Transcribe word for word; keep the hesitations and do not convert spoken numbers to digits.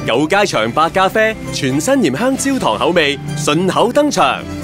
有街場白咖啡全新鹽香焦糖口味順口登場。